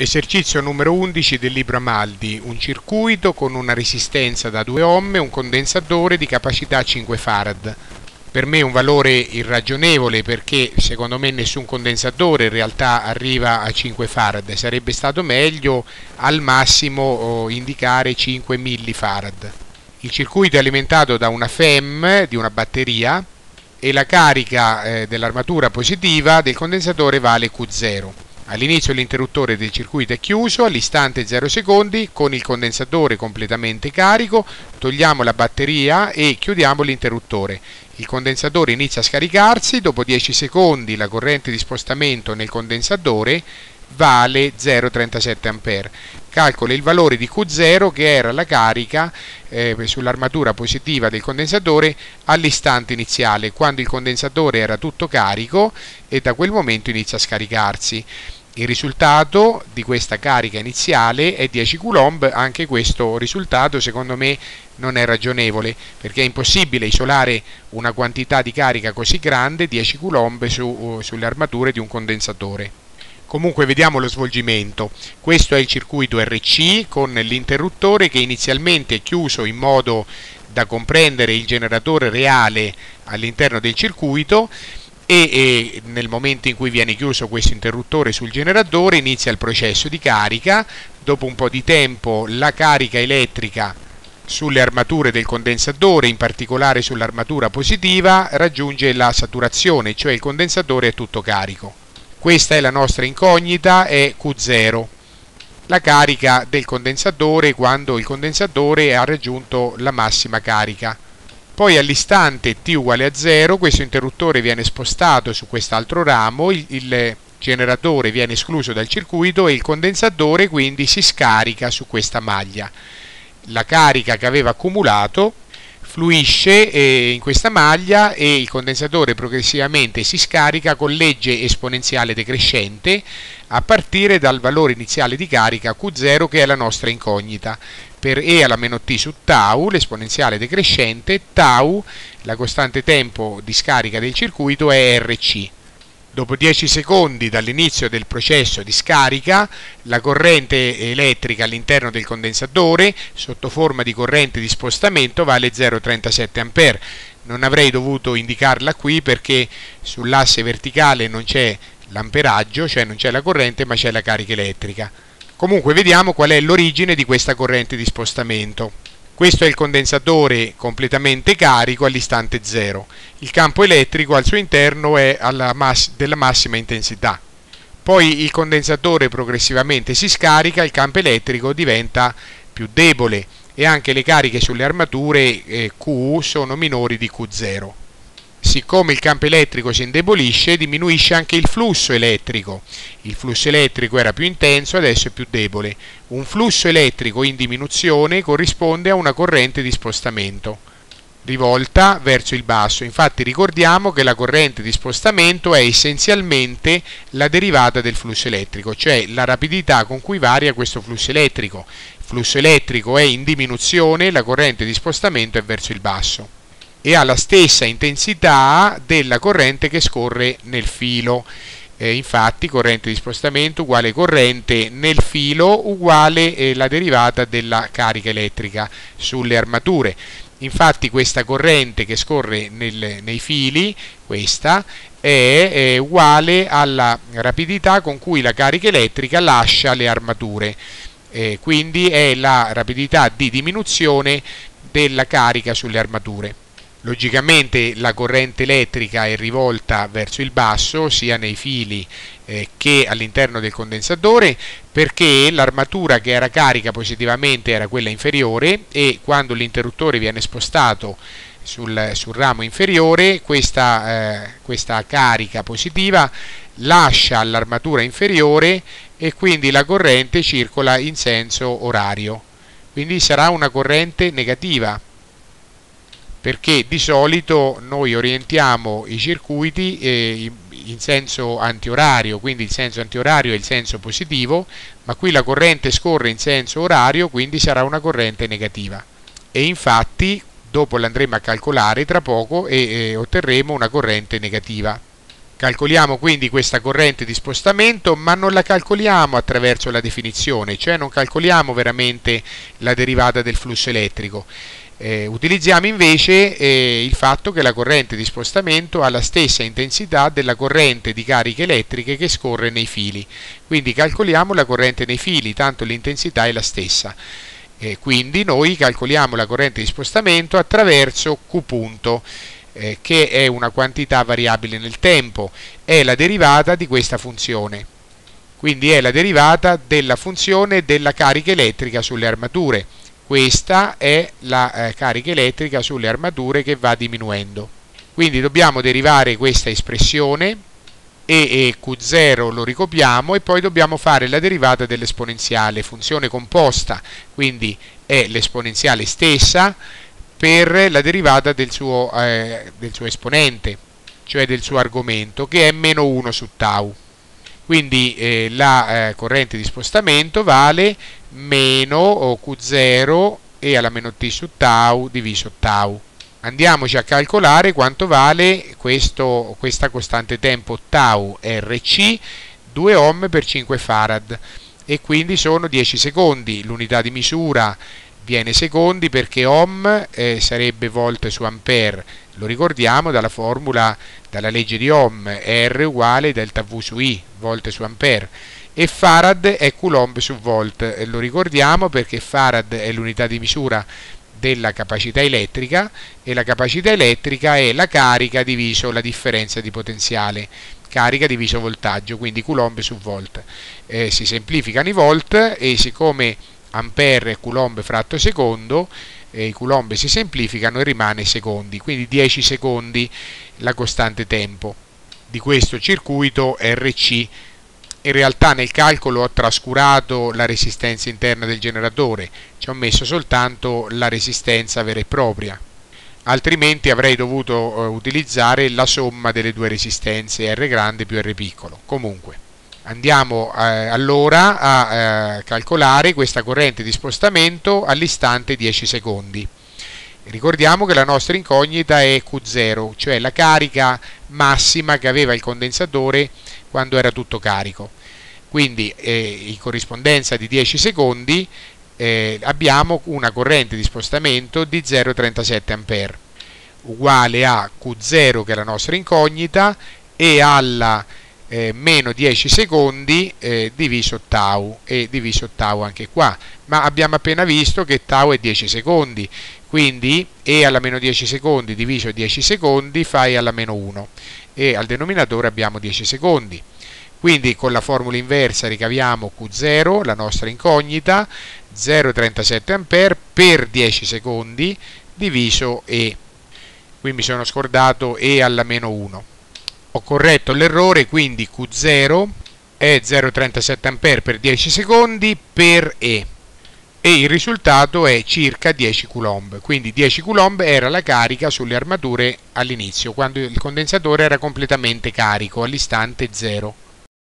Esercizio numero 11 del libro Amaldi, un circuito con una resistenza da 2 ohm e un condensatore di capacità 5 farad. Per me è un valore irragionevole perché secondo me nessun condensatore in realtà arriva a 5 farad, sarebbe stato meglio al massimo indicare 5 millifarad. Il circuito è alimentato da una FEM di una batteria e la carica dell'armatura positiva del condensatore vale Q0. All'inizio l'interruttore del circuito è chiuso, all'istante 0 secondi, con il condensatore completamente carico, togliamo la batteria e chiudiamo l'interruttore. Il condensatore inizia a scaricarsi, dopo 10 secondi la corrente di spostamento nel condensatore vale 0,37 A. Calcola il valore di Q0 che era la carica sull'armatura positiva del condensatore all'istante iniziale, quando il condensatore era tutto carico e da quel momento inizia a scaricarsi. Il risultato di questa carica iniziale è 10 coulomb, anche questo risultato secondo me non è ragionevole perché è impossibile isolare una quantità di carica così grande, 10 coulomb, sulle armature di un condensatore. Comunque vediamo lo svolgimento. Questo è il circuito RC con l'interruttore che inizialmente è chiuso in modo da comprendere il generatore reale all'interno del circuito e nel momento in cui viene chiuso questo interruttore sul generatore inizia il processo di carica. Dopo un po' di tempo la carica elettrica sulle armature del condensatore, in particolare sull'armatura positiva, raggiunge la saturazione, cioè il condensatore è tutto carico. Questa è la nostra incognita, è Q0, la carica del condensatore quando il condensatore ha raggiunto la massima carica. Poi all'istante t uguale a 0 questo interruttore viene spostato su quest'altro ramo, il generatore viene escluso dal circuito e il condensatore quindi si scarica su questa maglia. La carica che aveva accumulato fluisce in questa maglia e il condensatore progressivamente si scarica con legge esponenziale decrescente a partire dal valore iniziale di carica Q0 che è la nostra incognita. Per E alla meno t su tau, l'esponenziale decrescente, tau, la costante tempo di scarica del circuito, è RC. Dopo 10 secondi dall'inizio del processo di scarica, la corrente elettrica all'interno del condensatore, sotto forma di corrente di spostamento, vale 0,37 A. Non avrei dovuto indicarla qui perché sull'asse verticale non c'è l'amperaggio, cioè non c'è la corrente, ma c'è la carica elettrica. Comunque vediamo qual è l'origine di questa corrente di spostamento. Questo è il condensatore completamente carico all'istante 0. Il campo elettrico al suo interno è della massima intensità. Poi il condensatore progressivamente si scarica, il campo elettrico diventa più debole e anche le cariche sulle armature Q sono minori di Q0. Siccome il campo elettrico si indebolisce, diminuisce anche il flusso elettrico. Il flusso elettrico era più intenso, adesso è più debole. Un flusso elettrico in diminuzione corrisponde a una corrente di spostamento rivolta verso il basso. Infatti ricordiamo che la corrente di spostamento è essenzialmente la derivata del flusso elettrico, cioè la rapidità con cui varia questo flusso elettrico. Il flusso elettrico è in diminuzione, la corrente di spostamento è verso il basso e ha la stessa intensità della corrente che scorre nel filo. Infatti corrente di spostamento uguale corrente nel filo uguale la derivata della carica elettrica sulle armature. Infatti questa corrente che scorre nei fili, questa, è uguale alla rapidità con cui la carica elettrica lascia le armature. Quindi è la rapidità di diminuzione della carica sulle armature. Logicamente la corrente elettrica è rivolta verso il basso sia nei fili che all'interno del condensatore perché l'armatura che era carica positivamente era quella inferiore e quando l'interruttore viene spostato sul ramo inferiore questa carica positiva lascia l'armatura inferiore e quindi la corrente circola in senso orario. Quindi sarà una corrente negativa, perché di solito noi orientiamo i circuiti in senso antiorario, quindi il senso antiorario è il senso positivo, ma qui la corrente scorre in senso orario, quindi sarà una corrente negativa. E infatti dopo l'andremo a calcolare tra poco e otterremo una corrente negativa. Calcoliamo quindi questa corrente di spostamento, ma non la calcoliamo attraverso la definizione, cioè non calcoliamo veramente la derivata del flusso elettrico. Utilizziamo invece il fatto che la corrente di spostamento ha la stessa intensità della corrente di cariche elettriche che scorre nei fili. Quindi calcoliamo la corrente nei fili, tanto l'intensità è la stessa. Quindi noi calcoliamo la corrente di spostamento attraverso Q punto, che è una quantità variabile nel tempo, è la derivata di questa funzione. Quindi è la derivata della funzione della carica elettrica sulle armature. Questa è la carica elettrica sulle armature che va diminuendo. Quindi dobbiamo derivare questa espressione e Q0 lo ricopiamo e poi dobbiamo fare la derivata dell'esponenziale, funzione composta, quindi è l'esponenziale stessa per la derivata del suo esponente, cioè del suo argomento, che è meno 1 su tau. Quindi la corrente di spostamento vale meno Q0 e alla meno t su tau diviso tau. Andiamoci a calcolare quanto vale questa costante tempo tau Rc, 2 ohm per 5 farad, e quindi sono 10 secondi. L'unità di misura viene secondi perché ohm sarebbe volt su ampere, lo ricordiamo dalla formula, dalla legge di Ohm, R uguale delta V su I, volt su ampere, e farad è coulomb su volt, lo ricordiamo perché farad è l'unità di misura della capacità elettrica e la capacità elettrica è la carica diviso la differenza di potenziale, carica diviso voltaggio, quindi coulomb su volt. Si semplificano i volt e siccome ampere è coulomb fratto secondo, i coulomb si semplificano e rimane secondi, quindi 10 secondi la costante tempo di questo circuito RC. In realtà nel calcolo ho trascurato la resistenza interna del generatore, ci ho messo soltanto la resistenza vera e propria, altrimenti avrei dovuto utilizzare la somma delle due resistenze R grande più R piccolo. Comunque andiamo allora a calcolare questa corrente di spostamento all'istante 10 secondi. Ricordiamo che la nostra incognita è Q0, cioè la carica massima che aveva il condensatore quando era tutto carico. Quindi in corrispondenza di 10 secondi abbiamo una corrente di spostamento di 0,37 A, uguale a Q0 che è la nostra incognita e alla meno 10 secondi diviso tau, e diviso tau anche qua, ma abbiamo appena visto che tau è 10 secondi, quindi e alla meno 10 secondi diviso 10 secondi fa e alla meno 1 e al denominatore abbiamo 10 secondi. Quindi con la formula inversa ricaviamo Q0, la nostra incognita, 0,37 A per 10 secondi diviso E. Qui mi sono scordato E alla meno 1. Ho corretto l'errore, quindi Q0 è 0,37 A per 10 secondi per E. E il risultato è circa 10 coulomb, quindi 10 coulomb era la carica sulle armature all'inizio, quando il condensatore era completamente carico, all'istante 0.